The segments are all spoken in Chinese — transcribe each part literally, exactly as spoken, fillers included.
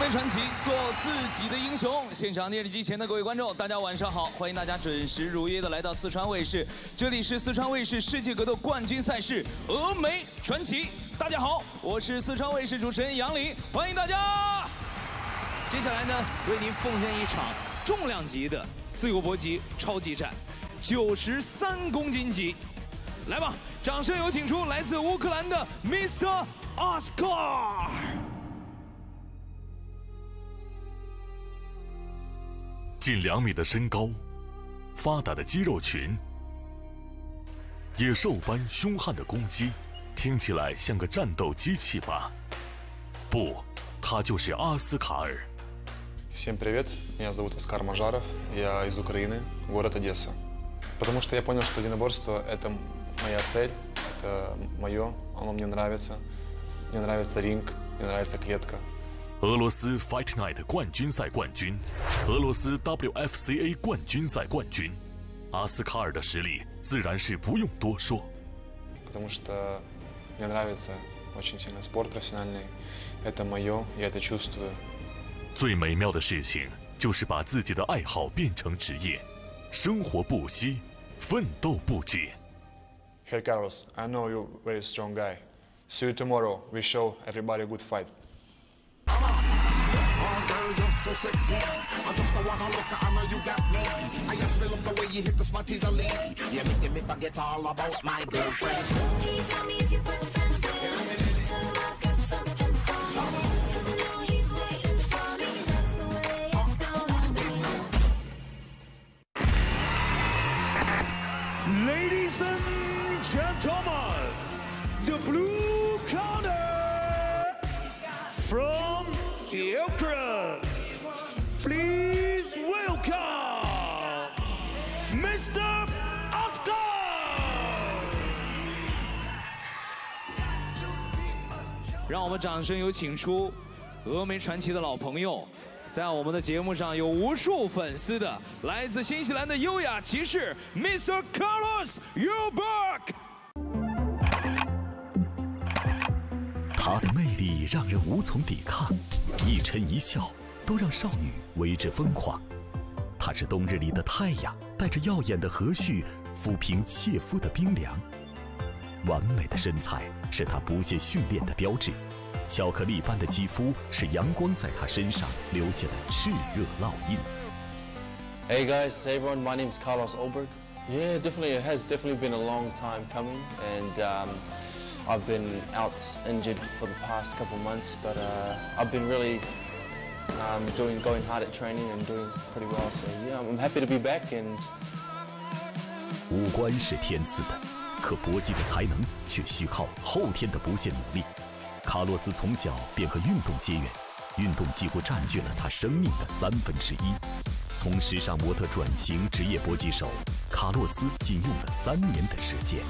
梅传奇，做自己的英雄。现场电视机前的各位观众，大家晚上好！欢迎大家准时如约的来到四川卫视，这里是四川卫视世界格斗冠军赛事峨眉传奇。大家好，我是四川卫视主持人杨林，欢迎大家。接下来呢，为您奉献一场重量级的自由搏击超级战，九十三公斤级。来吧，掌声有请出来自乌克兰的 Mister Oscar。 近两米的身高，发达的肌肉群，野兽般凶悍的攻击，听起来像个战斗机器吧？不，他就是阿斯卡尔。 Всем привет, меня зовут Оскар Мажаров, я из Украины, город Одесса. Потому что я понял, что единоборство – это моя цель, это мое, оно мне нравится. Мне нравится ринг, мне нравится клетка. 俄罗斯 Fight Night 冠军赛冠军，俄罗斯 W F C A 冠军赛冠军，阿斯卡尔的实力自然是不用多说。 Потому что мне нравится очень сильно спорт профессиональный, это мое, я это чувствую. 最美妙的事情就是把自己的爱好变成职业，生活不息，奋斗不止。 Hey Carlos, I know you're a very strong guy. See you tomorrow. We show everybody a good fight. So sexy, I just don't wanna look at Anna, you got me. I just love the way you hit the spot easily. You're making me forget all about my girlfriend. Can you tell me if your boyfriend's there? Tell him I've got something for me. 'Cause I know he's waiting for me. That's the way it's gonna be. Ladies and gentlemen, the blue corner from Ukraine. Please welcome Mister Oscar。 让我们掌声有请出峨眉传奇的老朋友，在我们的节目上有无数粉丝的，来自新西兰的优雅骑士 Mister Carlos Eubank。 他的魅力让人无从抵抗，一嗔一笑都让少女为之疯狂。他是冬日里的太阳，带着耀眼的和煦，抚平切肤的冰凉。完美的身材是他不懈训练的标志，巧克力般的肌肤是阳光在他身上留下的炽热烙印。 Hey guys, hey everyone, my name is Carlos Eubank. Yeah, definitely, it has definitely been a long time coming, and um, I've been out injured for the past couple of months, but uh, I've been really um, doing, going hard at training and doing pretty well. So yeah, I'm happy to be back. And 五官是天赐的，可搏击的才能却需靠后天的不懈努力。卡洛斯从小便和运动结缘，运动几乎占据了他生命的三分之一。从时尚模特转型职业搏击手，卡洛斯仅用了三年的时间。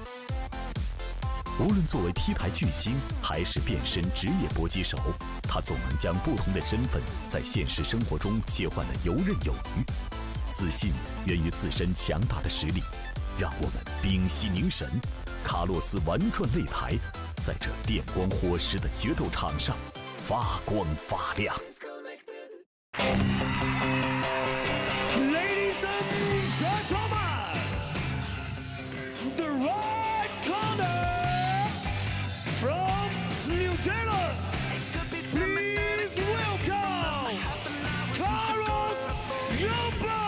无论作为 T 台巨星，还是变身职业搏击手，他总能将不同的身份在现实生活中切换得游刃有余。自信源于自身强大的实力，让我们屏息凝神，卡洛斯玩转擂台，在这电光火石的决斗场上发光发亮。 Ladies and gentlemen, the right corner. From New Zealand, please welcome Carlos Eubank.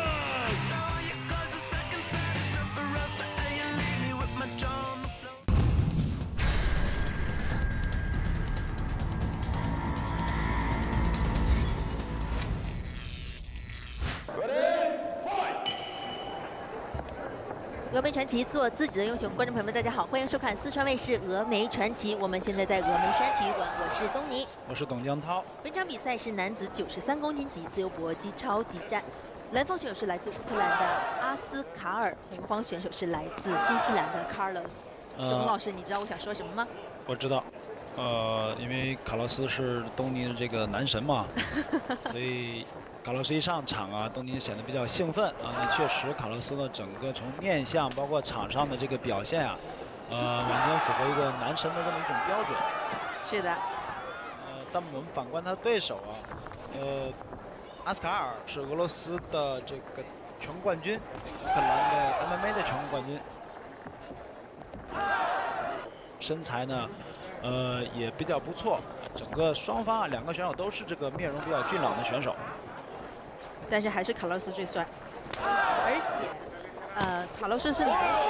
峨眉传奇，做自己的英雄。观众朋友们，大家好，欢迎收看四川卫视峨眉传奇。我们现在在峨眉山体育馆，我是东尼， 我是董江涛。 本场比赛是男子九十三公斤级自由搏击超级战，蓝方选手是来自乌克兰的阿斯卡尔，红方选手是来自新西兰的 Carlos。 呃、 董老师，你知道我想说什么吗？ 我知道，呃，因为卡洛斯是东尼的这个男神嘛，所以。 卡洛斯一上场啊，东尼显得比较兴奋啊。那确实，卡洛斯的整个从面相，包括场上的这个表现啊，呃，完全符合一个男神的这么一种标准。 是的。 呃， 但我们反观他的对手啊，呃，阿斯卡尔是俄罗斯的这个全国冠军，乌克兰的 M M A 的全国冠军，身材呢，呃也比较不错。整个双方啊，两个选手都是这个面容比较俊朗的选手， 但是还是卡洛斯最帅，而且，呃，卡洛斯是男神。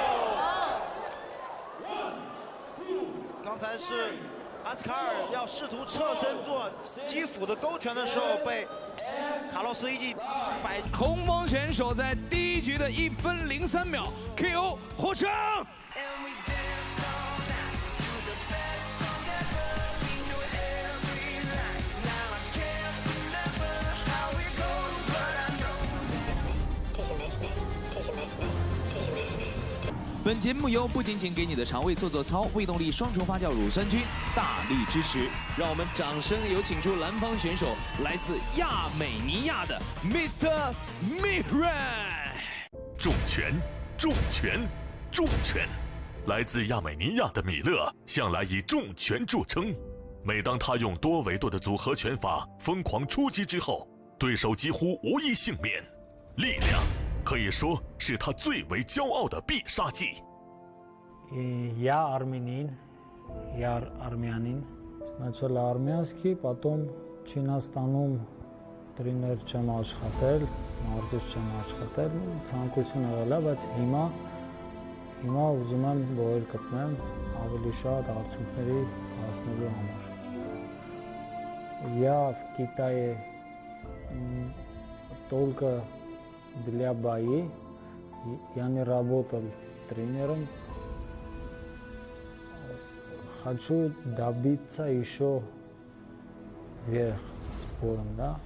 刚才是阿斯卡尔要试图侧身做基辅的勾拳的时候，被卡洛斯一记摆。 红方选手在第一局的一分零三秒 K O 获胜。本节目由不仅仅给你的肠胃做做操胃动力双重发酵乳酸菌大力支持。让我们掌声有请出蓝方选手，来自亚美尼亚的 Mister Mihran。 重拳，重拳，重拳！来自亚美尼亚的米勒向来以重拳著称。每当他用多维度的组合拳法疯狂出击之后，对手几乎无一幸免。力量可以说是他最为骄傲的必杀技。 Я армянин, я армянин. Сначала армянский, потом Չինաստանում տրեյներ չեմ աշխատել, մարզիչ չեմ աշխատել, ցանկություն եղել է, բայց հիմա հիմա ուզում եմ բոյել գտնեմ ավելի շատ արդյունքների հասնելու համար։ Я в Китае только для бои, я не работал тренером. Хочу добиться еще вверх спором, да?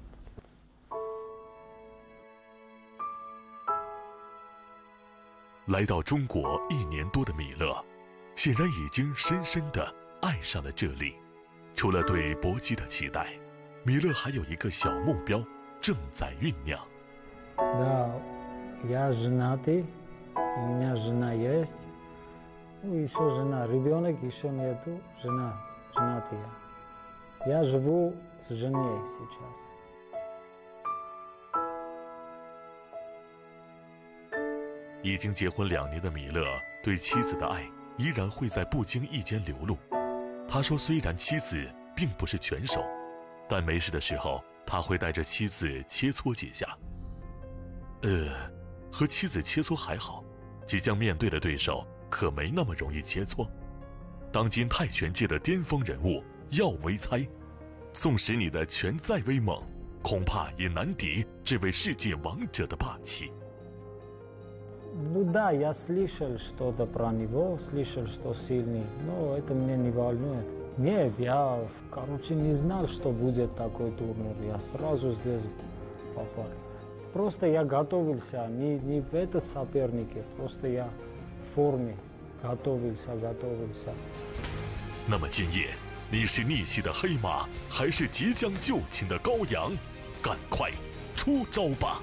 来到中国一年多的米勒，显然已经深深地爱上了这里。除了对搏击的期待，米勒还有一个小目标正在酝酿。 Да, я женатый, у меня жена есть. Ну, еще жена, ребенок еще нету, жена, женатая. Я живу с женой сейчас. 已经结婚两年的米勒对妻子的爱依然会在不经意间流露。他说，虽然妻子并不是拳手，但没事的时候他会带着妻子切磋几下。呃，和妻子切磋还好，即将面对的对手可没那么容易切磋。当今泰拳界的巅峰人物耀维猜，纵使你的拳再威猛，恐怕也难敌这位世界王者的霸气。 Ну да, я слышал что-то про него, слышал, что сильный, но это меня не волнует. Нет, я, короче, не знал, что будет такой турнир. Я сразу здесь попал. Просто я готовился, не, не в этот соперник, просто я в форме готовился, готовился. 那么今夜，你是逆袭的黑马，还是即将就擒的羔羊？赶快出招吧！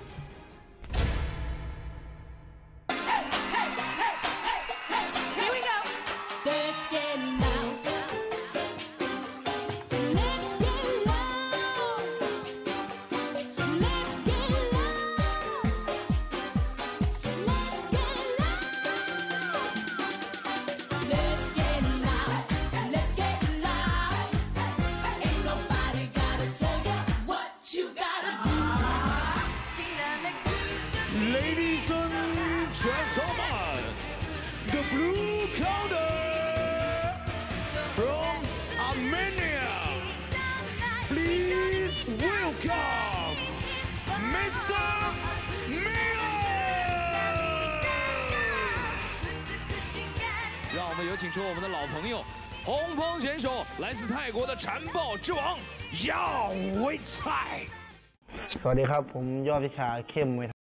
Ladies and gentlemen, the blue corner from Armenia, please welcome Mister Miller。让我们有请出我们的老朋友，红方选手来自泰国的残暴之王耀维蔡。 สวัสดีครับผมยอดวิชาเข้มมวย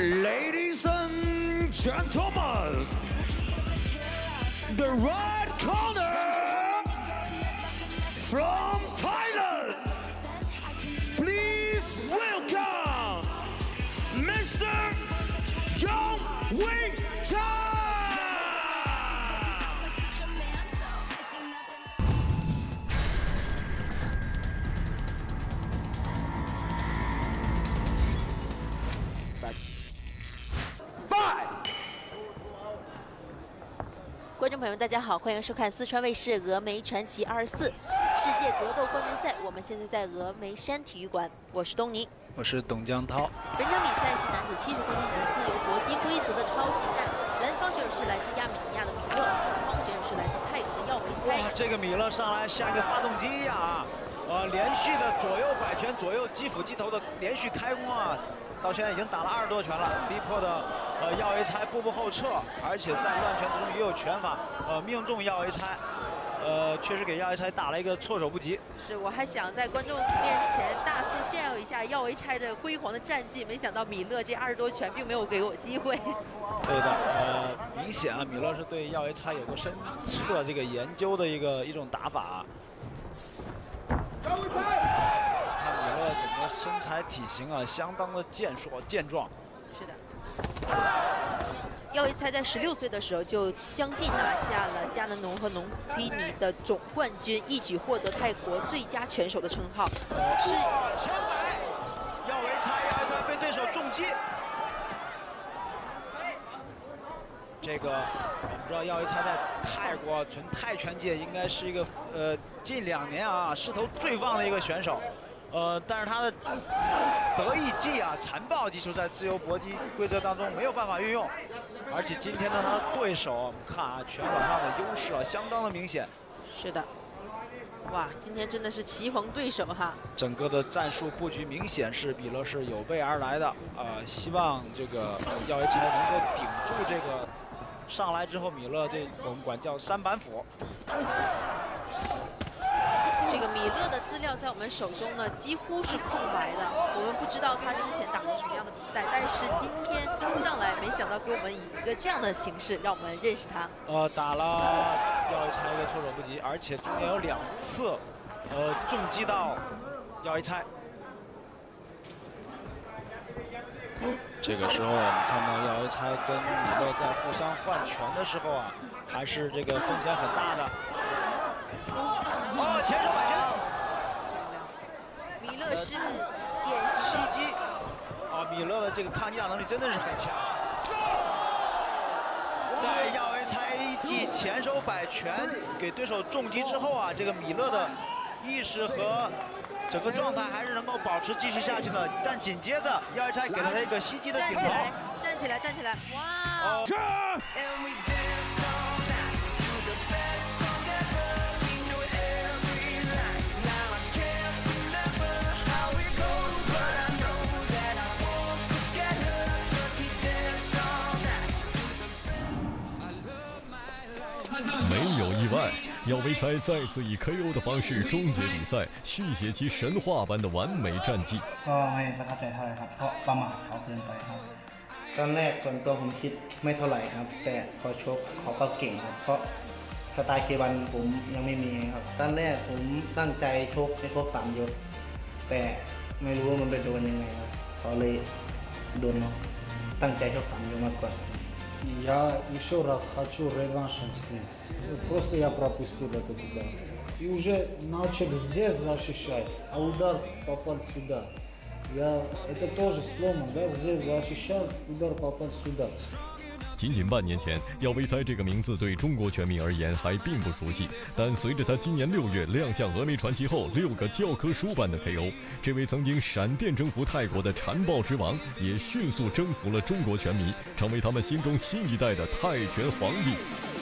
Ladies and gentlemen, the red corner from Thailand, please welcome Mister Yong Wei Chai. 观众朋友们，大家好，欢迎收看四川卫视峨眉传奇二十四世界格斗冠军赛。我们现在在峨眉山体育馆，我是东尼， 我是董江涛。 本场比赛是男子七十公斤级自由搏击规则的超级战，南方选手是来自亚美尼亚的米勒，北方选手是来自泰国的耀维猜。 哇，这个米勒上来像一个发动机一样啊，呃，连续的左右摆拳、左右击斧击头的连续开弓啊。 到现在已经打了二十多拳了，逼迫的呃耀维猜步步后撤，而且在乱拳之中也有拳法呃命中耀维猜，呃确实给耀维猜打了一个措手不及。 是，我还想在观众面前大肆炫耀一下耀维猜的辉煌的战绩，没想到米勒这二十多拳并没有给我机会。 对的，呃，明显啊，米勒是对耀维猜有过深刻这个研究的一个一种打法。 看米勒整个身材体型啊，相当的健硕健壮。 是的，耀维猜在十六岁的时候就相继拿下了加能农和农比尼的总冠军，一举获得泰国最佳拳手的称号。是前摆，耀维猜，耀维猜被对手重击。这个我们知道，耀维猜在泰国纯泰拳界应该是一个呃近两年啊势头最旺的一个选手。 呃，但是他的得意技啊、残暴技术在自由搏击规则当中没有办法运用，而且今天呢，他的对手我们看啊，拳法上的优势啊，相当的明显。 是的，哇，今天真的是棋逢对手哈。 整个的战术布局明显是米勒是有备而来的啊、呃，希望这个耀维猜能够顶住这个上来之后，米勒这我们管叫三板斧。 这个米勒的资料在我们手中呢，几乎是空白的。我们不知道他之前打过什么样的比赛，但是今天上来，没想到给我们以一个这样的形式，让我们认识他。 呃，打了耀维猜一个措手不及，而且中间有两次，呃，重击到耀维猜。这个时候我们看到耀维猜跟米勒在互相换拳的时候啊，还是这个风险很大的。 哦，前手摆拳， 米勒是典型袭击。啊，米勒的这个抗击打能力真的是很强。在耀维猜继前手摆拳给对手重击之后啊，这个米勒的意识和整个状态还是能够保持继续下去的。但紧接着耀维猜给了他一个袭击的顶头。 站起来，站起来，哇！ 哦没有意外，耀维猜再次以 K O 的方式终结比赛，续写其神话般的完美战绩。 ก็ไม่ประทับใจเท่าไหร่ครับเพราะประมาทเขาเกินไปครับตอนแรกส่วนตัวผมคิดไม่เท่าไหร่ครับแต่พอชกเขาก็เก่งครับเพราะสไตล์เควันผมยังไม่มีครับตอนแรกผมตั้งใจชกให้ครบสามยกแต่ไม่รู้ว่ามันไปโดนยังไงครับเขาเลยโดนตั้งใจชกสามยกมากกว่า Я еще раз хочу реваншем с ним. Просто я пропустил этот удар. И уже начал здесь защищать, а удар попал сюда. Я это тоже сломан, да? Здесь защищал, удар попал сюда. 仅仅半年前，耀维猜这个名字对中国拳迷而言还并不熟悉，但随着他今年六月亮相峨眉传奇后，六个教科书般的 K O， 这位曾经闪电征服泰国的残暴之王，也迅速征服了中国拳迷，成为他们心中新一代的泰拳皇帝。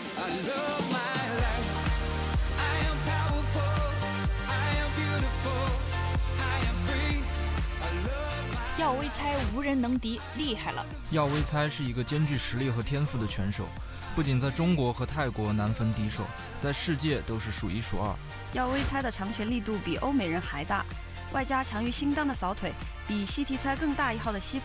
耀维猜无人能敌，厉害了！ 耀维猜是一个兼具实力和天赋的拳手，不仅在中国和泰国难分敌手，在世界都是数一数二。 耀维猜的长拳力度比欧美人还大，外加强于新裆的扫腿，比西提猜更大一号的膝法，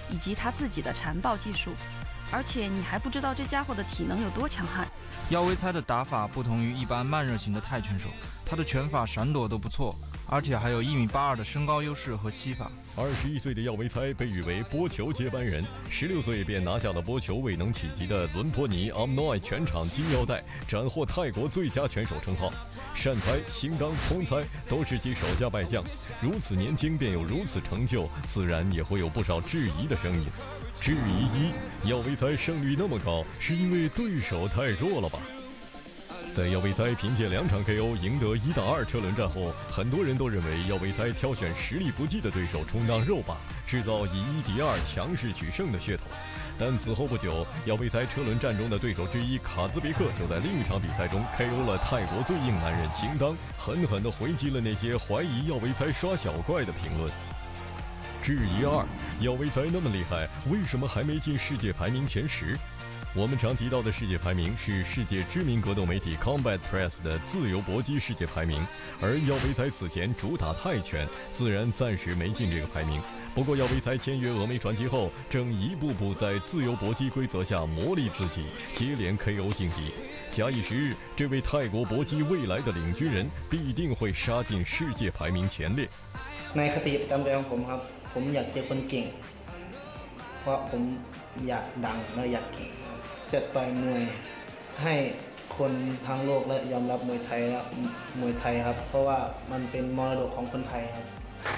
以及他自己的缠抱技术，而且你还不知道这家伙的体能有多强悍。 耀威猜的打法不同于一般慢热型的泰拳手，他的拳法闪躲都不错，而且还有一米八二的身高优势和膝法。 二十一岁的耀维猜被誉为波球接班人，十六岁便拿下了波球未能企及的伦坡尼 Amnoy 全场金腰带，斩获泰国最佳拳手称号。善猜、兴当、通猜都是其手下败将，如此年轻便有如此成就，自然也会有不少质疑的声音。质疑一：耀维猜胜率那么高，是因为对手太弱了吧？在耀维猜凭借两场 K O 赢得一打二车轮战后，很多人都认为耀维猜挑选实力不济的对手充当肉靶，制造以一敌二强势取胜的噱头。但此后不久，耀维猜车轮战中的对手之一卡兹别克就在另一场比赛中 K O 了泰国最硬男人兴当，狠狠地回击了那些怀疑耀维猜刷小怪的评论。质疑二：耀维猜那么厉害，为什么还没进世界排名前十？我们常提到的世界排名是世界知名格斗媒体 Combat Press 的自由搏击世界排名，而耀维猜此前主打泰拳，自然暂时没进这个排名。不过耀维猜签约峨眉传奇后，正一步步在自由搏击规则下磨砺自己，接连 K O 劲敌。假以时日，这位泰国搏击未来的领军人必定会杀进世界排名前列。 ในคติประจำใจของผมครับผมอยากเจอคนเก่งเพราะผมอยากดังและอยากเก่งจะต่อยมวยให้คนทั้งโลกและยอมรับมวยไทยและมวยไทยครับเพราะว่ามันเป็นมรดกของคนไทยครับ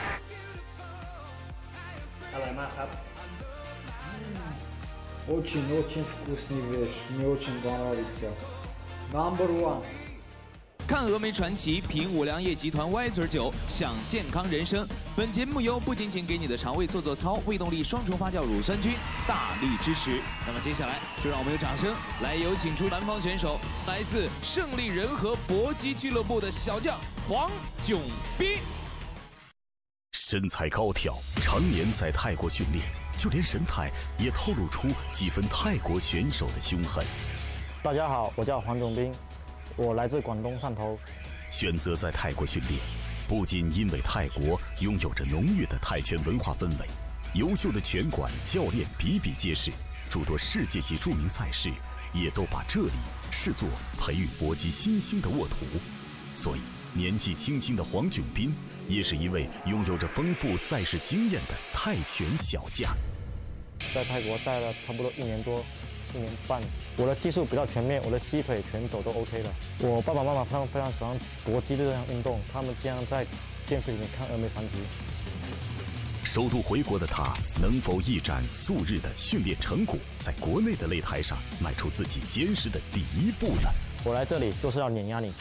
อร่อยมากครับ Очень очень вкусный вещь, мне очень понравится. Number one. 看峨眉传奇，品五粮液集团歪嘴酒，享健康人生。本节目由不仅仅给你的肠胃做做操，胃动力双重发酵乳酸菌大力支持。那么接下来就让我们有掌声来有请出南方选手，来自胜利人和搏击俱乐部的小将黄炯斌。 身材高挑，常年在泰国训练，就连神态也透露出几分泰国选手的凶狠。 大家好，我叫黄炯斌，我来自广东汕头。 选择在泰国训练，不仅因为泰国拥有着浓郁的泰拳文化氛围，优秀的拳馆教练比比皆是，诸多世界级著名赛事也都把这里视作培育搏击新星的沃土。所以，年纪轻轻的黄炯斌也是一位拥有着丰富赛事经验的泰拳小将。 在泰国待了差不多一年多。一年半，我的技术比较全面，我的膝腿、拳肘都 OK 了。我爸爸妈妈他们非常喜欢搏击这项运动，他们经常在电视里面看峨眉传奇。 首度回国的他，能否一展素日的训练成果，在国内的擂台上迈出自己坚实的第一步呢？ 我来这里就是要碾压你。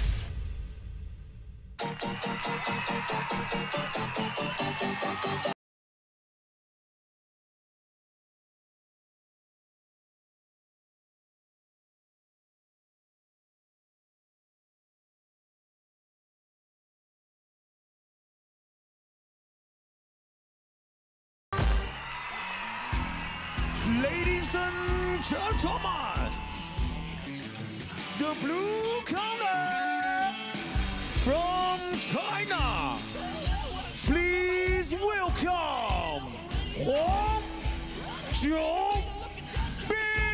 Ladies and gentlemen, the blue corner from China, please welcome 黄炯斌。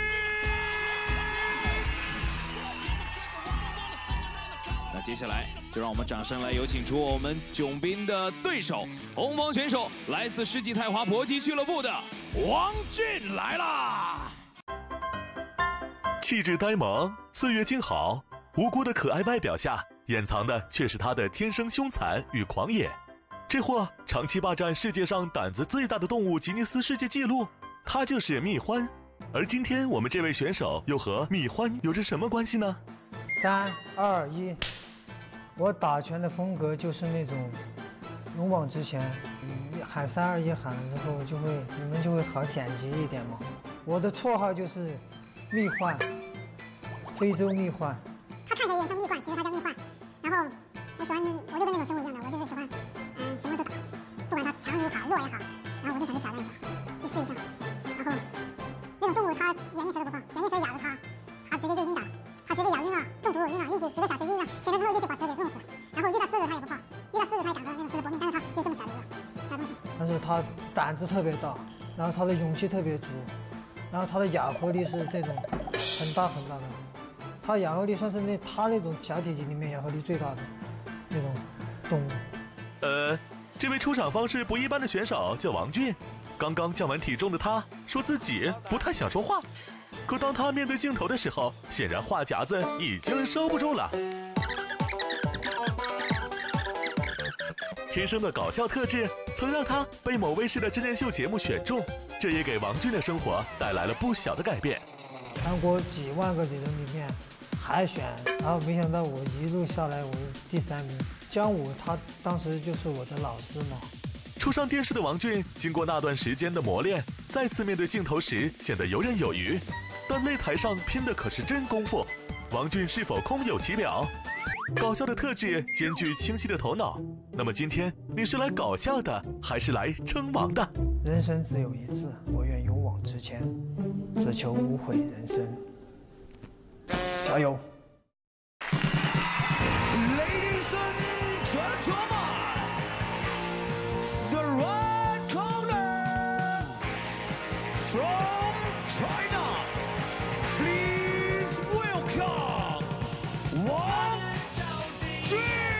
那接下来就让我们掌声来有请出我们炯斌的对手，红方选手来自世纪泰华搏击俱乐部的王俊来啦！ 气质呆萌，岁月静好，无辜的可爱外表下，掩藏的却是他的天生凶残与狂野。这货长期霸占世界上胆子最大的动物吉尼斯世界纪录，他就是蜜獾。而今天我们这位选手又和蜜獾有着什么关系呢？ 三二一，我打拳的风格就是那种勇往直前。喊三二一喊的时候，就会你们就会好简洁一点嘛。我的绰号就是蜜獾，非洲蜜獾。 他看起来也像蜜獾，其实他叫蜜獾。然后我喜欢，我就跟那种生物一样的，我就是喜欢，嗯，什么都打，不管它强也好，弱也好，然后我就想去挑战一下，去试一下。然后那种动物它眼力蛇都不怕，眼力蛇咬着它，它直接就晕倒，它直接被咬晕了，中途晕了，晕几几个小时晕了，醒了之后就去把蛇给弄死。然后遇到狮子它也不怕，遇到狮子它也挡着那个狮子搏命，但是它就这么小的一个小东西。 但是它胆子特别大， 然后他的勇气特别足，然后他的哑合力是这种很大很大的，他哑合力算是那他那种假体积里面哑合力最大的那种动物。 呃，这位出场方式不一般的选手叫王俊，刚刚降完体重的他说自己不太想说话，可当他面对镜头的时候，显然话匣子已经收不住了。天生的搞笑特质曾让他被某卫视的真人秀节目选中，这也给王俊的生活带来了不小的改变。 全国几万个人里面海选，然后没想到我一路下来我是第三名。姜武他当时就是我的老师嘛。 初上电视的王俊，经过那段时间的磨练，再次面对镜头时显得游刃有余，但擂台上拼的可是真功夫。王俊是否空有其表？搞笑的特质兼具清晰的头脑，那么今天你是来搞笑的，还是来称王的？ 人生只有一次，我愿勇往直前，只求无悔人生。加油 ！Ladies and gentlemen, the red corner from China, please welcome Wang Jun。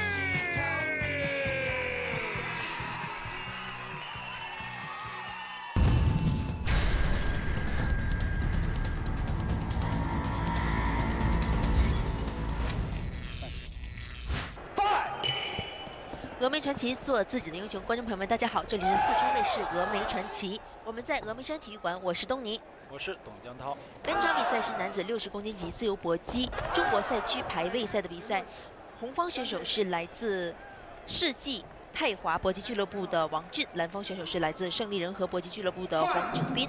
峨眉传奇，做自己的英雄。观众朋友们，大家好，这里是四川卫视峨眉传奇，我们在峨眉山体育馆，我是东尼， 我是董江涛。 本场比赛是男子六十公斤级自由搏击中国赛区排位赛的比赛，红方选手是来自世纪泰华搏击俱乐部的王俊，蓝方选手是来自胜利人和搏击俱乐部的黄炯斌。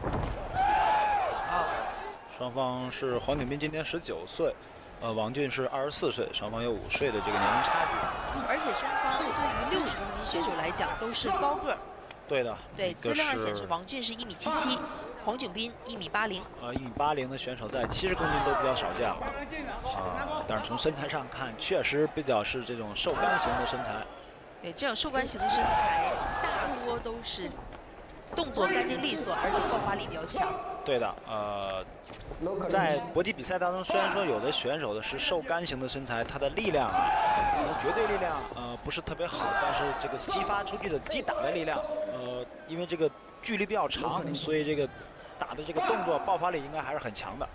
双方是黄炯斌今年十九岁。呃，王俊是二十四岁，双方有五岁的这个年龄差距。 而且双方对于六十公斤选手来讲都是高个儿。 对的。 对，资料上显示王俊是一米七七，黄炯斌一米八零。 呃，一米八零的选手在七十公斤都比较少见了。啊，但是从身材上看，确实比较是这种瘦干型的身材。 对，这种瘦干型的身材大多都是动作干净利索，而且爆发力比较强。 对的，呃，在搏击比赛当中，虽然说有的选手的是瘦干型的身材，他的力量啊，可能绝对力量呃不是特别好，但是这个激发出去的击打的力量，呃，因为这个距离比较长，所以这个打的这个动作爆发力应该还是很强的。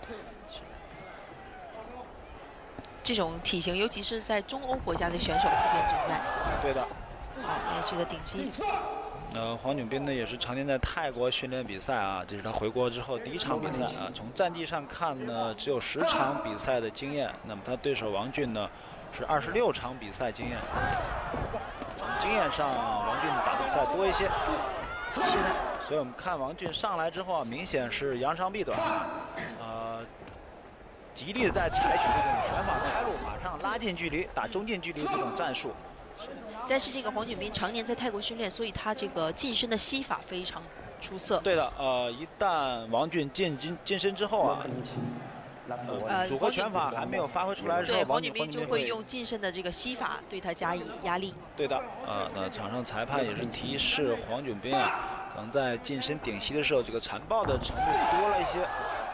这种体型，尤其是在中欧国家的选手普遍存在。 对的。 好，连续的顶击。 呃，黄炯斌呢也是常年在泰国训练比赛啊，这是他回国之后第一场比赛啊。从战绩上看呢，只有十场比赛的经验，那么他对手王俊呢是二十六场比赛经验。从经验上，王俊打的比赛多一些。 是的。 所以我们看王俊上来之后啊，明显是扬长避短，呃，极力的在采取这种全法开路，马上拉近距离，打中近距离这种战术。 但是这个黄炯斌常年在泰国训练，所以他这个近身的膝法非常出色。 对的，呃，一旦王俊进进近身之后啊，呃，组合拳法还没有发挥出来的时候， 对黄炯斌就会用近身的这个膝法对他加以压力。 对的，呃，那场上裁判也是提示黄炯斌啊，可能在近身顶膝的时候，这个残暴的程度多了一些。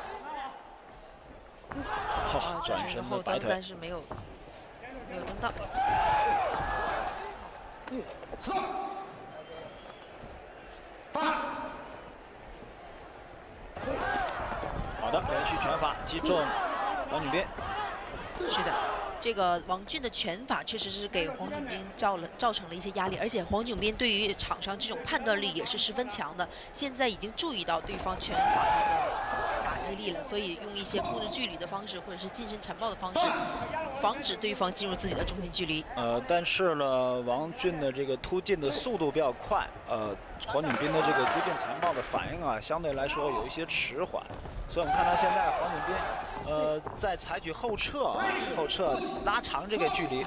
好，转身的摆腿， 但是没有没有蹬到。 好的，连续拳法击中黄炯斌。 是的，这个王俊的拳法确实是给黄炯斌造了造成了一些压力，而且黄炯斌对于场上这种判断力也是十分强的。现在已经注意到对方拳法的打击力了，所以用一些控制距离的方式，或者是近身残暴的方式，防止对方进入自己的中近距离。 呃，但是呢，王俊的这个突进的速度比较快，呃，黄炯斌的这个突进残暴的反应啊，相对来说有一些迟缓，所以我们看到现在黄炯斌，呃，在采取后撤啊，后撤拉长这个距离。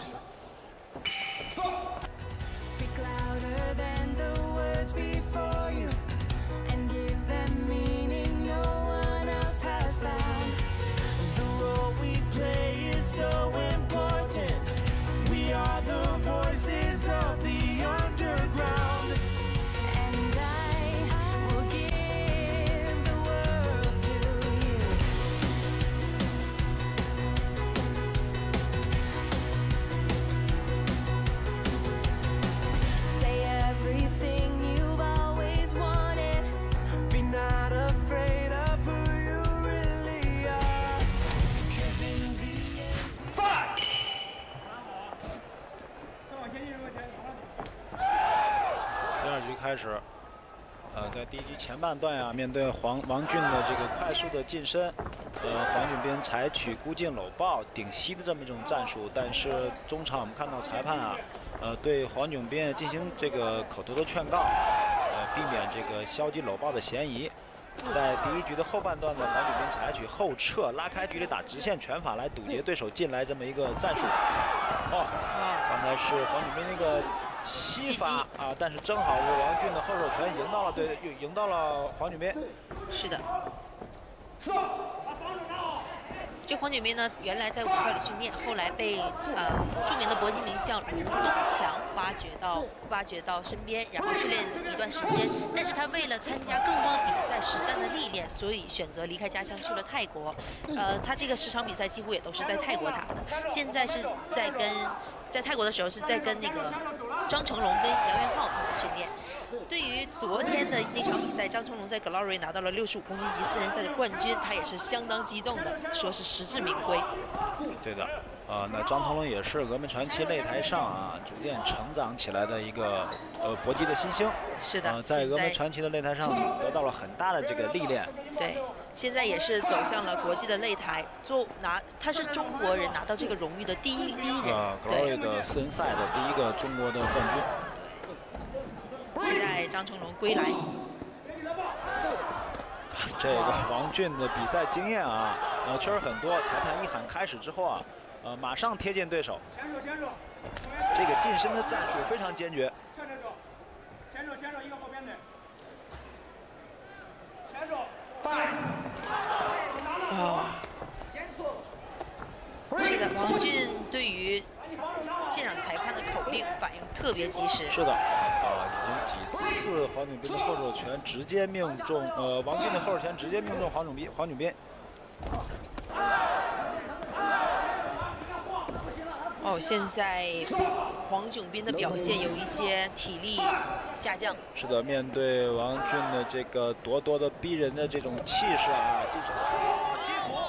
开始。呃，在第一局前半段呀、啊，面对黄王俊的这个快速的近身，呃，黄俊斌采取孤劲搂抱顶膝的这么一种战术，但是中场我们看到裁判啊，呃，对黄俊斌进行这个口头的劝告，呃，避免这个消极搂抱的嫌疑。在第一局的后半段呢，黄俊斌采取后撤拉开距离打直线拳法来堵截对手进来这么一个战术。哦，刚才是黄俊斌那个。西法啊，但是正好是王俊的后手拳赢到了，对，赢到了黄俊斌。 是的。这黄俊斌呢，原来在武校里训练，后来被呃著名的搏击名将卢永强挖掘到挖掘到身边，然后训练一段时间。但是他为了参加更多的比赛实战的历练，所以选择离开家乡去了泰国。呃，他这个十场比赛几乎也都是在泰国打的。现在是在跟在泰国的时候是在跟那个张成龙跟梁元浩一起训练。对于昨天的那场比赛，张成龙在 Glory 拿到了六十五公斤级四人赛的冠军，他也是相当激动的，说是实至名归。 对的，呃，那张成龙也是峨眉传奇擂台上啊逐渐成长起来的一个呃搏击的新星。 是的， 呃，在峨眉传奇的擂台上得到了很大的这个历练。 对，现在也是走向了国际的擂台，做拿他是中国人拿到这个荣誉的第一第一人。 呃 ，Glory 的四人赛的第一个中国的冠军。 期待张成龙归来。 这个王俊的比赛经验啊，呃，确实很多。裁判一喊开始之后啊，呃，马上贴近对手。这个近身的战术非常坚决。 前手，前手一个后边的。前手。 哦。是的，王俊对于现场裁判的口令反应特别及时。 是的，啊，已经几次黄俊斌的后手拳直接命中，呃，王俊的后手拳直接命中黄俊斌，黄俊斌。 哦，现在黄炯斌的表现有一些体力下降。 是的，面对王俊的这个咄咄的逼人的这种气势啊，击手，击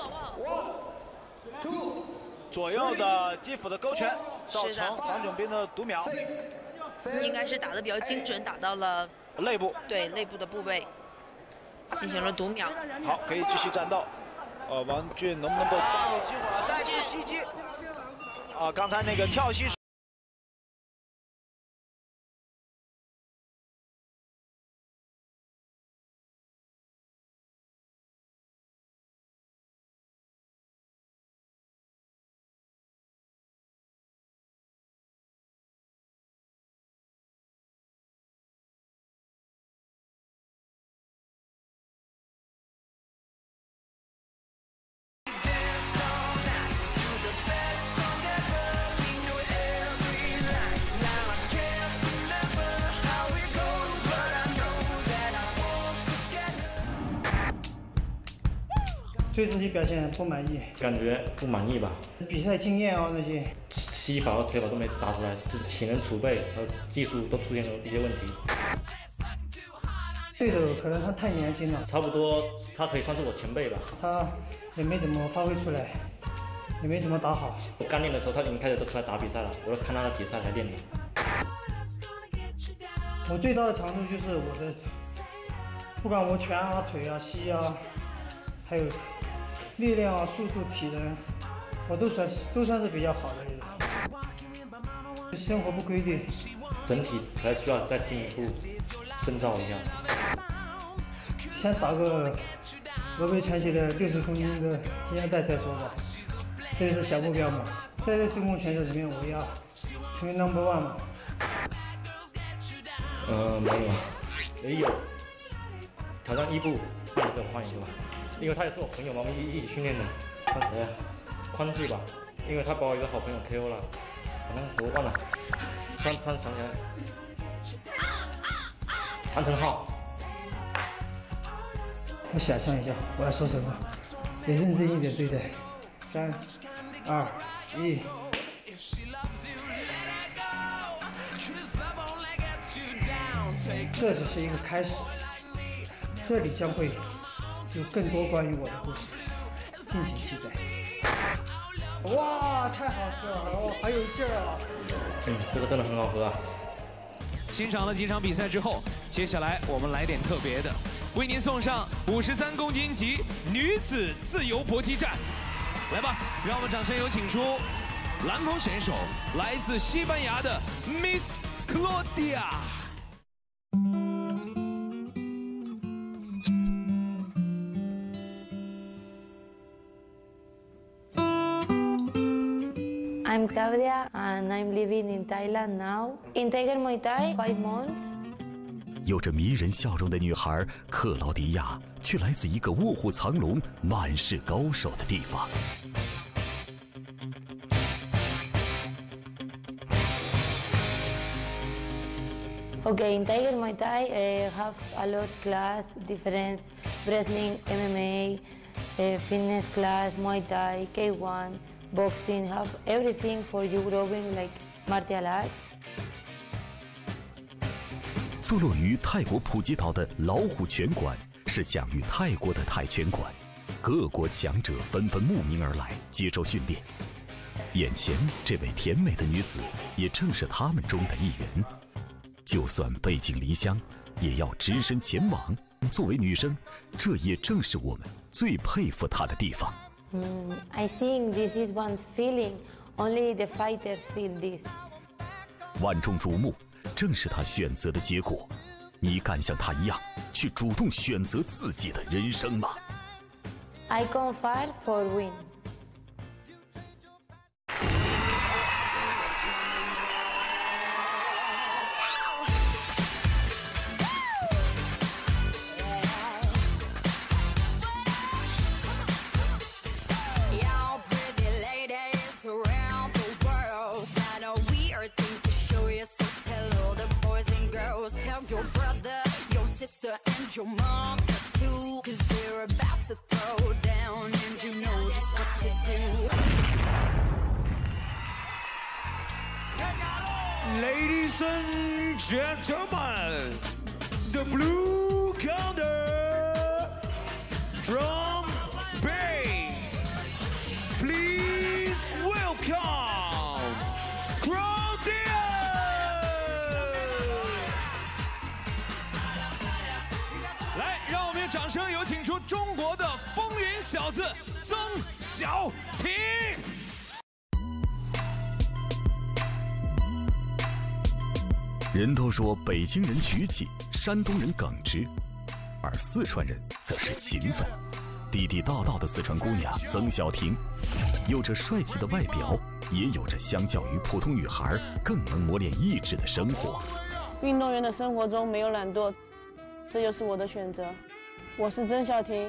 斧，左右的击斧的勾拳，造成黄炯斌的读秒。 应该是打得比较精准，打到了肋部， 对肋部的部位，进行了读秒。 好，可以继续战斗。呃，王俊能不能够抓住机会啊？再次袭击。啊，刚才那个跳膝。 对自己表现不满意， 感觉不满意吧？ 比赛经验啊那些， 膝法和腿法都没打出来，就是体能储备和技术都出现了一些问题。 对手可能他太年轻了， 差不多他可以算是我前辈吧。 他也没怎么发挥出来，也没怎么打好。 我刚练的时候他已经开始都出来打比赛了，我要看他的比赛来练的。 我最大的长处就是我的，不管我拳啊、腿啊、膝啊，还有力量啊、速度、体能，我都算是都算是比较好的人。生活不规律， 整体还需要再进一步深造一下。 先打个峨眉传奇的六十公斤的金腰带再说吧，这是小目标嘛。在这中国拳手里面，我要成为 number one 嘛。 呃，没有，也有。挑战伊布，换一个换一个吧，因为他也是我朋友嘛，我们一一起训练的。看谁啊？宽志吧，因为他把我一个好朋友 K O 了，好像是我忘了。突然突然想起来，谭成浩。 我想象一下，我要说什么，也认真一点对待。三、二、一。这只是一个开始，这里将会有更多关于我的故事，敬请期待。哇，太好喝了，哦，还有劲儿啊！ 嗯，这个真的很好喝啊。 欣赏了几场比赛之后，接下来我们来点特别的，为您送上五十三公斤级女子自由搏击战。来吧，让我们掌声有请出蓝锋选手，来自西班牙的 Miss Claudia。 I'm Claudia and I'm living in Thailand now. In Tiger Muay Thai, five months. 有着迷人笑容的女孩克劳迪亚，却来自一个卧虎藏龙、满是高手的地方。 Okay, in Tiger Muay Thai, I have a lot of class, different wrestling, M M A, uh, fitness class, Muay Thai, K one, boxing, have everything for you growing like martial art. 坐落于泰国普吉岛的老虎拳馆是享誉泰国的泰拳馆，各国强者纷纷慕名而来接受训练。眼前这位甜美的女子，也正是他们中的一员。 就算背井离乡，也要只身前往。作为女生，这也正是我们最佩服她的地方。 Mm, I think this is one feeling. Only the fighters feel this. 万众瞩目，正是她选择的结果。你敢像她一样，去主动选择自己的人生吗 I come far for win. Your mom too, cause they're about to throw down and you know just what to do. Ladies and gentlemen, the blue corner from Spain, please welcome Claudia. 来，让我们掌声有请出中国的风云小子曾小平。 人都说北京人局气，山东人耿直，而四川人则是勤奋。地地道道的四川姑娘曾小婷，有着帅气的外表，也有着相较于普通女孩更能磨练意志的生活。 运动员的生活中没有懒惰。 这就是我的选择，我是曾小婷。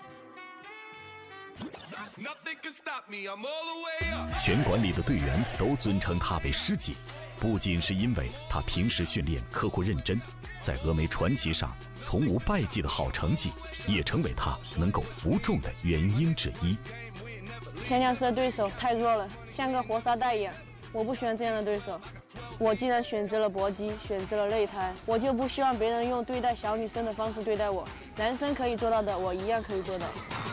拳馆里的队员都尊称她为师姐，不仅是因为她平时训练刻苦认真，在峨眉传奇上从无败绩的好成绩，也成为她能够服众的原因之一。 前两次的对手太弱了，像个活沙袋一样，我不喜欢这样的对手。 我既然选择了搏击，选择了擂台，我就不希望别人用对待小女生的方式对待我。男生可以做到的，我一样可以做到。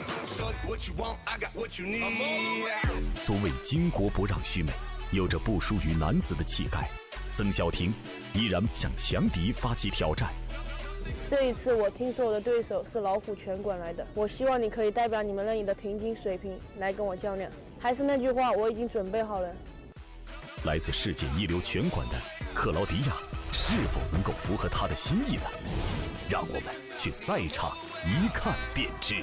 所谓巾帼不让须眉，有着不输于男子的气概。曾小婷依然向强敌发起挑战。 这一次，我听说我的对手是老虎拳馆来的，我希望你可以代表你们那里的平均水平来跟我较量。还是那句话，我已经准备好了。 来自世界一流拳馆的克劳迪亚，是否能够符合他的心意呢？让我们去赛场一看便知。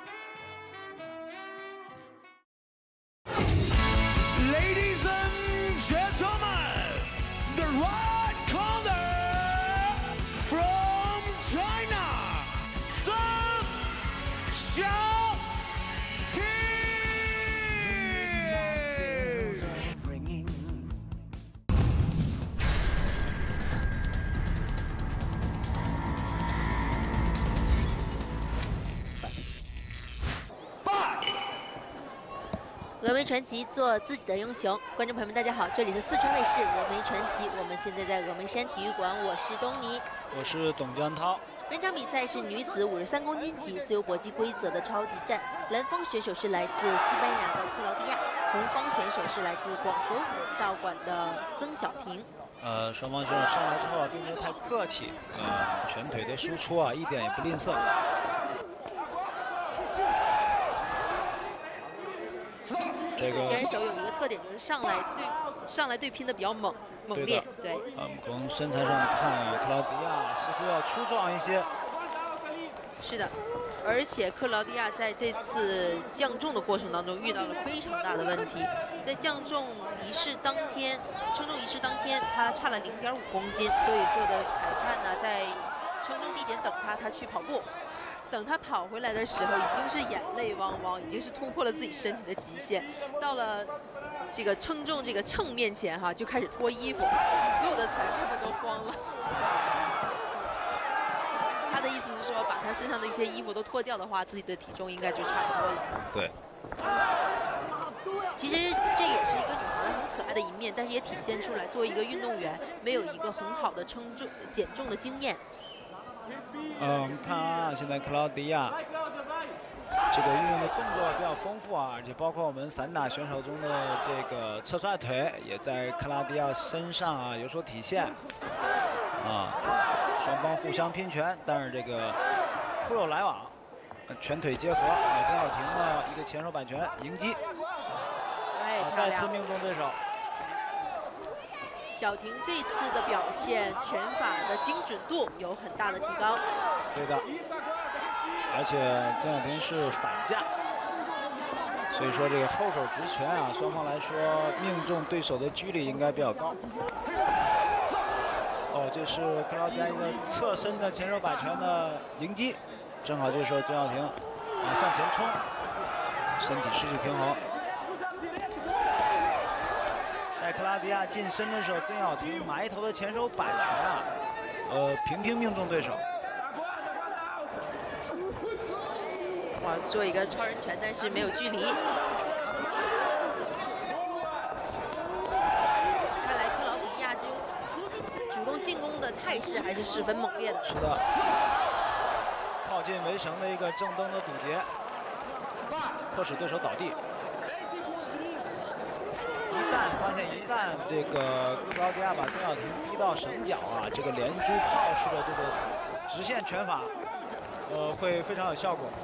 Ladies and gentlemen, the right corner from China, 曾小婷。 峨眉传奇，做自己的英雄。观众朋友们，大家好，这里是四川卫视峨眉传奇，我们现在在峨眉山体育馆，我是东尼， 我是董江涛。 本场比赛是女子五十三公斤级自由搏击规则的超级战，蓝锋选手是来自西班牙的克劳迪亚，红方选手是来自广和武道馆的曾小婷。 呃，双方选手上来之后啊，并没有太客气，呃，拳腿的输出啊，一点也不吝啬。这个选手有一个特点，就是上来对上来对拼的比较猛猛烈，对。 啊，我们从身材上看啊，克劳迪亚似乎要粗壮一些。 是的，而且克劳迪亚在这次降重的过程当中遇到了非常大的问题，在降重仪式当天，称重仪式当天，他差了零点五公斤，所以所有的裁判呢在称重地点等他，他去跑步。等他跑回来的时候，已经是眼泪汪汪，已经是突破了自己身体的极限。到了这个称重这个秤面前哈，就开始脱衣服，所有的裁判都慌了。他的意思是说，把他身上的一些衣服都脱掉的话，自己的体重应该就差不多了。 对。 其实这也是一个女孩很可爱的一面，但是也体现出来，作为一个运动员，没有一个很好的称重减重的经验。 呃，我们看啊，现在克劳迪亚这个运用的动作比较丰富啊，而且包括我们散打选手中的这个侧踹腿，也在克劳迪亚身上啊有所体现。啊，双方互相拼拳，但是这个互有来往，拳腿结合。啊，曾晓婷呢一个前手摆拳迎击， 哎， 啊，再次命中对手。 小婷这次的表现，拳法的精准度有很大的提高。 对的，而且曾晓婷是反架，所以说这个后手直拳啊，双方来说命中对手的几率应该比较高。哦，这是克劳迪亚一个侧身的前手摆拳的迎击，正好这时候曾晓婷啊向前冲，身体失去平衡。在克劳迪亚近身的时候，曾晓婷埋头的前手摆拳啊，呃，频频命中对手。 哇，做一个超人拳，但是没有距离。看来克劳迪亚这种主动进攻的态势还是十分猛烈的。 是的，靠近围绳的一个正蹬的堵截，迫使对手倒地。一旦发现，一旦这个克劳迪亚把曾晓婷逼到绳脚啊，这个连珠炮式的这个直线拳法，呃，会非常有效果。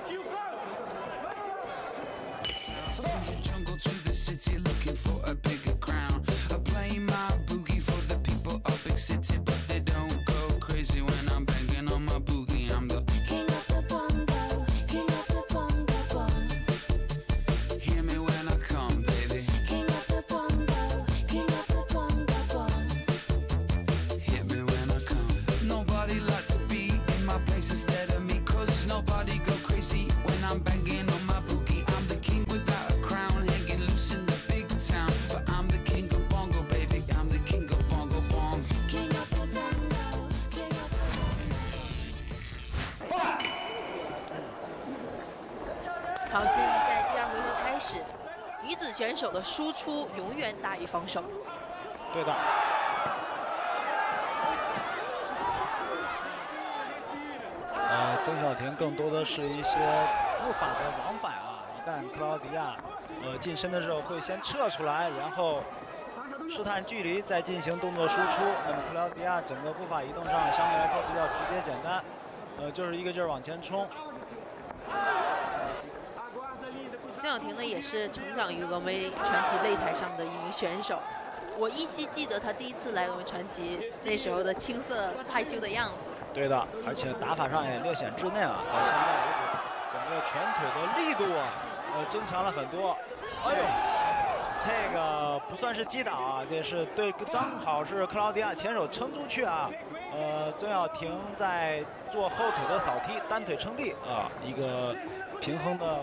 好，现在第二回合开始，女子选手的输出永远大于防守。 对的。呃，曾晓婷更多的是一些步法的往返啊，一旦克劳迪亚呃近身的时候会先撤出来，然后试探距离，再进行动作输出。那么克劳迪亚整个步法移动上相对来说比较直接简单，呃，就是一个劲儿往前冲。 曾晓婷呢，也是成长于峨眉传奇擂台上的一名选手。我依稀记得她第一次来峨眉传奇那时候的青涩害羞的样子。 对的，而且打法上也略显稚嫩啊。到现在为止，整个拳腿的力度啊，呃，增强了很多。哎呦，这个不算是击倒啊，这是对，正好是克劳迪亚前手撑出去啊。呃，曾晓婷在做后腿的扫踢，单腿撑地啊，一个平衡的。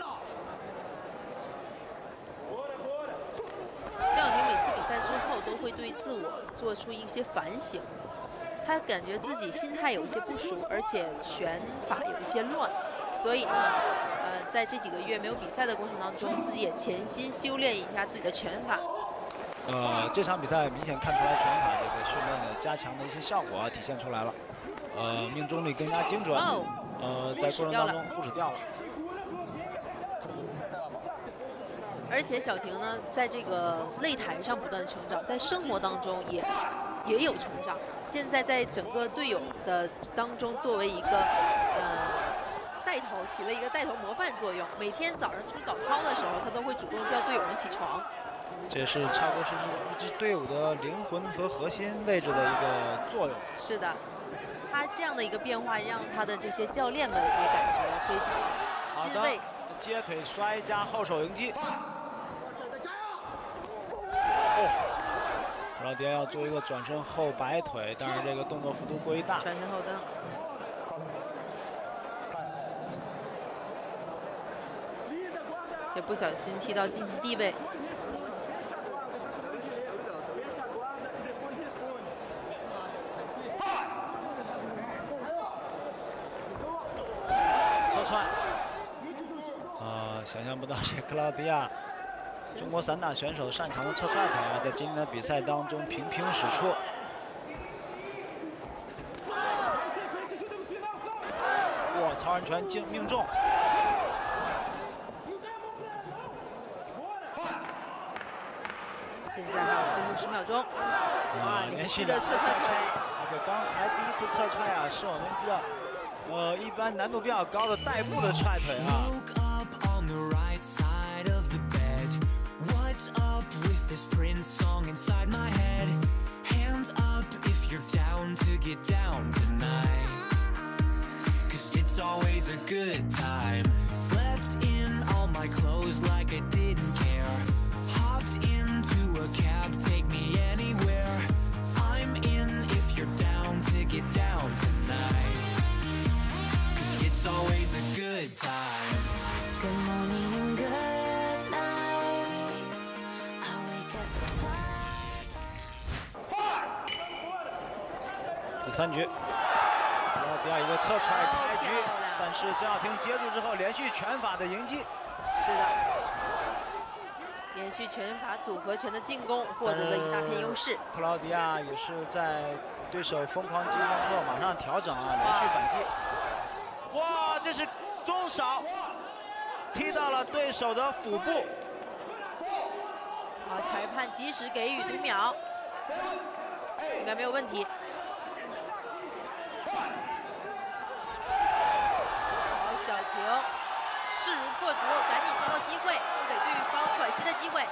曾晓婷每次比赛之后都会对自我做出一些反省，她感觉自己心态有一些不熟，而且拳法有一些乱，所以呢，呃，在这几个月没有比赛的过程当中，自己也潜心修炼一下自己的拳法。 呃，这场比赛明显看出来拳法这个训练的加强的一些效果啊，体现出来了。呃，命中率更加精准。 哦、 呃，在过程当中复使掉了。 而且小婷呢，在这个擂台上不断成长，在生活当中也也有成长。现在在整个队友的当中，作为一个呃带头，起了一个带头模范作用。每天早上出早操的时候，他都会主动叫队友们起床。 这也是差不多是一支队伍的灵魂和核心位置的一个作用。 是的，他这样的一个变化，让他的这些教练们也感觉非常欣慰。 接腿摔加后手迎击。克劳迪亚要做一个转身后摆腿，但是这个动作幅度过于大。 转身后蹬。也不小心踢到晋级地位。 侧踹。啊，想象不到这克劳迪亚。中国散打选手擅长的侧踹腿啊，在今天的比赛当中频频使出。哇，超人拳竟命中！ 现在还有最后十秒钟， 啊，连续的侧踹腿。 这个刚才第一次侧踹啊，是我们比较呃一般难度比较高的带步的踹腿啊。 This Prince song inside my head. Hands up if you're down to get down tonight. Cause it's always a good time. Slept in all my clothes like I didn't care. Hopped into a cab, take me anywhere. I'm in if you're down to get down tonight. Cause it's always a good time. Good morning and good. 第三局，克劳迪亚一个侧踹开局，但是郑晓婷接住之后连续拳法的迎击。 是的，连续拳法组合拳的进攻获得了一大片优势。 克劳迪亚也是在对手疯狂进攻之后马上调整啊，连续反击。哇，这是中扫，踢到了对手的腹部。 好，裁判及时给予读秒，应该没有问题。小婷势如破竹，赶紧抓到机会，不给对方喘息的机会。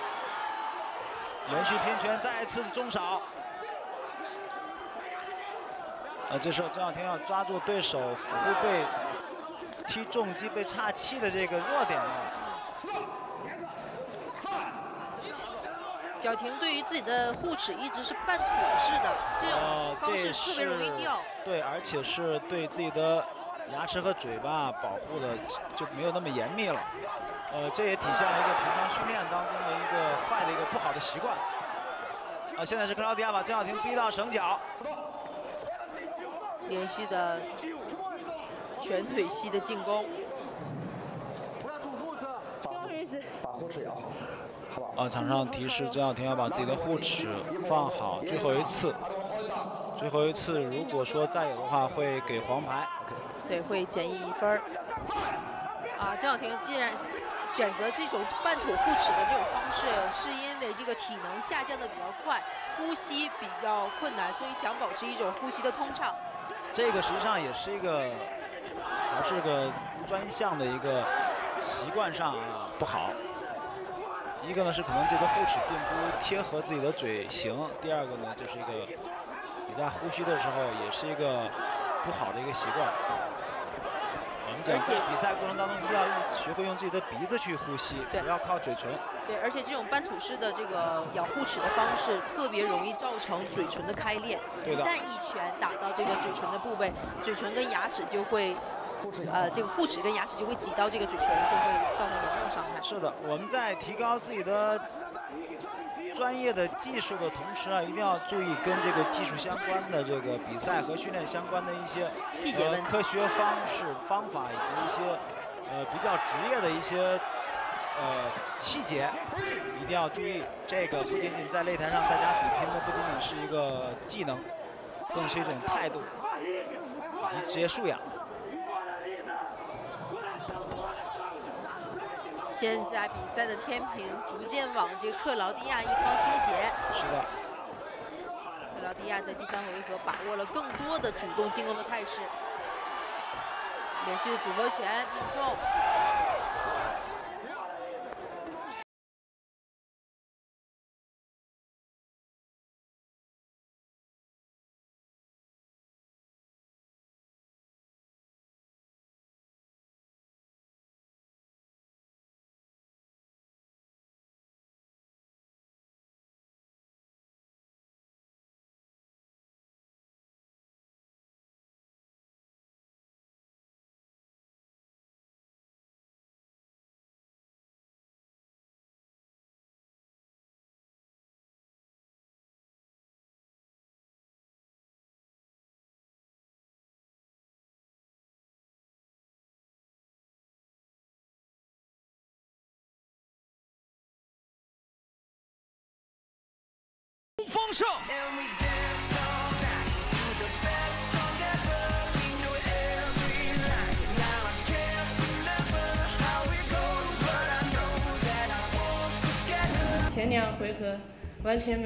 连续拼拳，再一次的中扫。呃，这时候郑晓婷要抓住对手腹部被踢重击、被岔气的这个弱点啊。 小婷对于自己的护齿一直是半土式的，这种方式特别容易掉。 对，而且是对自己的牙齿和嘴巴保护的就没有那么严密了，呃，这也体现了一个平常训练当中的一个坏的一个不好的习惯。啊，现在是克劳迪亚把郑晓婷逼到绳脚， 连续的拳腿系的进攻。 把护齿咬好，好吧？ 啊，场上提示郑晓婷要把自己的护齿放好，最后一次。最后一次，如果说再有的话，会给黄牌。 对，会减一分儿。啊，郑晓婷既然选择这种半土护齿的这种方式，是因为这个体能下降的比较快，呼吸比较困难，所以想保持一种呼吸的通畅。 这个实际上也是一个，还是个专项的一个习惯上啊不好。一个呢是可能这个护齿并不贴合自己的嘴型，第二个呢就是一个你在呼吸的时候也是一个不好的一个习惯。我们讲在比赛过程当中一定要学会用自己的鼻子去呼吸，不要靠嘴唇。 对，而且这种半吐式的这个咬护齿的方式，特别容易造成嘴唇的开裂。一旦一拳打到这个嘴唇的部位，嘴唇跟牙齿就会。呃，这个护齿跟牙齿就会挤到这个嘴唇，就会造成严重伤害。 是的，我们在提高自己的专业的技术的同时啊，一定要注意跟这个技术相关的这个比赛和训练相关的一些细节问题、 呃、科学方式、方法以及一些呃比较职业的一些呃细节，一定要注意。这个不仅仅在擂台上大家比拼的不仅仅是一个技能，更是一种态度以及职业素养。 现在比赛的天平逐渐往这个克劳地亚一方倾斜。 是的。 克劳地亚在第三回合把握了更多的主动进攻的态势，连续的组合拳命中。 方胜。 前两回合完全没。